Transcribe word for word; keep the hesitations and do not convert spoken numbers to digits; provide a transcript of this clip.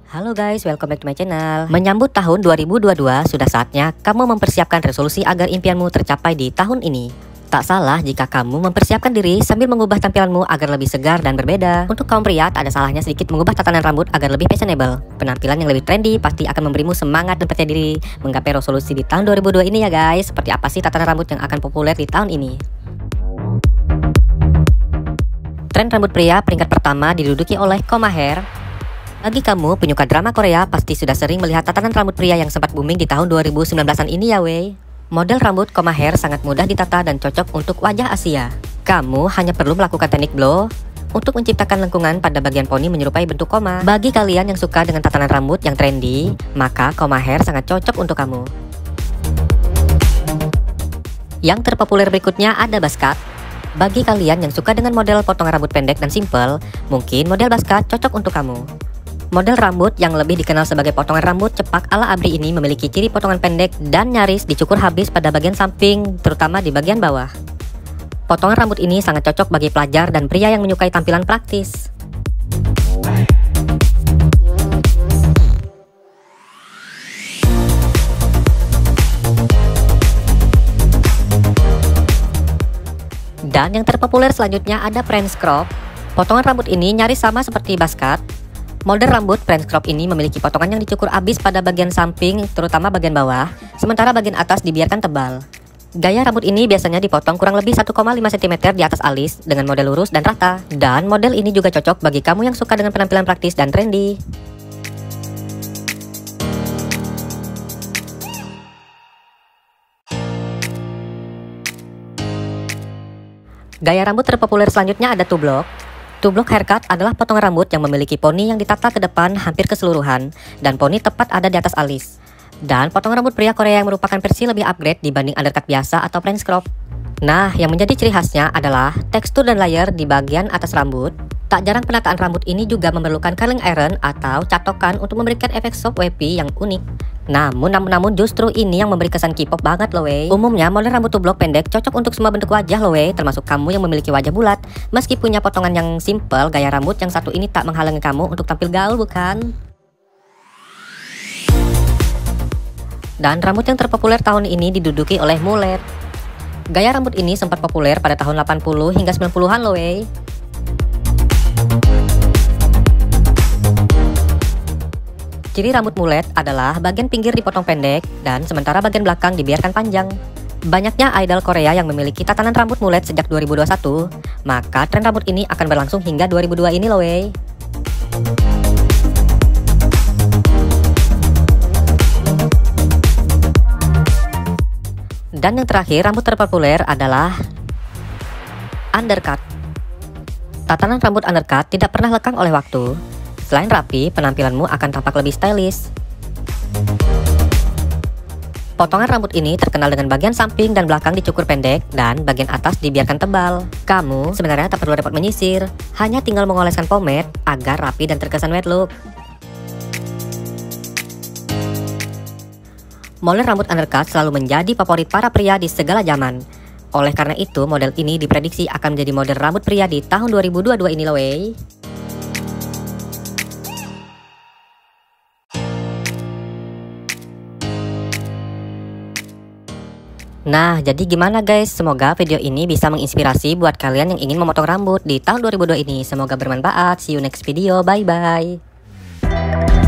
Halo guys, welcome back to my channel. Menyambut tahun dua ribu dua puluh dua, sudah saatnya kamu mempersiapkan resolusi agar impianmu tercapai di tahun ini. Tak salah jika kamu mempersiapkan diri sambil mengubah tampilanmu agar lebih segar dan berbeda. Untuk kaum pria, tak ada salahnya sedikit mengubah tatanan rambut agar lebih fashionable. Penampilan yang lebih trendy pasti akan memberimu semangat dan percaya diri menggapai resolusi di tahun dua ribu dua puluh dua ini ya guys. Seperti apa sih tatanan rambut yang akan populer di tahun ini? Tren rambut pria peringkat pertama diduduki oleh Koma Hair. Bagi kamu penyuka drama Korea, pasti sudah sering melihat tatanan rambut pria yang sempat booming di tahun dua ribu sembilan belasan ini ya wey. Model rambut Koma Hair sangat mudah ditata dan cocok untuk wajah Asia. Kamu hanya perlu melakukan teknik blow untuk menciptakan lengkungan pada bagian poni menyerupai bentuk koma. Bagi kalian yang suka dengan tatanan rambut yang trendy, maka Koma Hair sangat cocok untuk kamu. Yang terpopuler berikutnya ada buzz cut. Bagi kalian yang suka dengan model potongan rambut pendek dan simple, mungkin model buzz cut cocok untuk kamu. Model rambut yang lebih dikenal sebagai potongan rambut cepak ala ABRI ini memiliki ciri potongan pendek dan nyaris dicukur habis pada bagian samping, terutama di bagian bawah. Potongan rambut ini sangat cocok bagi pelajar dan pria yang menyukai tampilan praktis. Dan yang terpopuler selanjutnya ada French crop. Potongan rambut ini nyaris sama seperti buzz cut. Model rambut French crop ini memiliki potongan yang dicukur habis pada bagian samping, terutama bagian bawah, sementara bagian atas dibiarkan tebal. Gaya rambut ini biasanya dipotong kurang lebih satu koma lima sentimeter di atas alis dengan model lurus dan rata. Dan model ini juga cocok bagi kamu yang suka dengan penampilan praktis dan trendy. Gaya rambut terpopuler selanjutnya ada two block. Two block haircut adalah potongan rambut yang memiliki poni yang ditata ke depan hampir keseluruhan dan poni tepat ada di atas alis. Dan potongan rambut pria Korea yang merupakan versi lebih upgrade dibanding undercut biasa atau French crop. Nah, yang menjadi ciri khasnya adalah tekstur dan layer di bagian atas rambut. Tak jarang penataan rambut ini juga memerlukan curling iron atau catokan untuk memberikan efek soft wavy yang unik. Namun, namun, namun justru ini yang memberi kesan K-pop banget loh wey. Umumnya model rambut two block pendek cocok untuk semua bentuk wajah loh wey, termasuk kamu yang memiliki wajah bulat. Meski punya potongan yang simple, gaya rambut yang satu ini tak menghalangi kamu untuk tampil gaul bukan? Dan rambut yang terpopuler tahun ini diduduki oleh mullet. Gaya rambut ini sempat populer pada tahun delapan puluh hingga sembilan puluhan loh wey. Ciri rambut mullet adalah bagian pinggir dipotong pendek dan sementara bagian belakang dibiarkan panjang. Banyaknya idol Korea yang memiliki tatanan rambut mullet sejak dua ribu dua puluh satu, maka tren rambut ini akan berlangsung hingga dua ribu dua ini loh wey. Dan yang terakhir rambut terpopuler adalah undercut. Tatanan rambut undercut tidak pernah lekang oleh waktu. Selain rapi, penampilanmu akan tampak lebih stylish. Potongan rambut ini terkenal dengan bagian samping dan belakang dicukur pendek dan bagian atas dibiarkan tebal. Kamu sebenarnya tak perlu repot menyisir, hanya tinggal mengoleskan pomade agar rapi dan terkesan wet look. Model rambut undercut selalu menjadi favorit para pria di segala zaman. Oleh karena itu, model ini diprediksi akan menjadi model rambut pria di tahun dua ribu dua puluh dua ini loh wey. Nah, jadi gimana guys? Semoga video ini bisa menginspirasi buat kalian yang ingin memotong rambut di tahun dua ribu dua puluh dua ini. Semoga bermanfaat. See you next video. Bye-bye.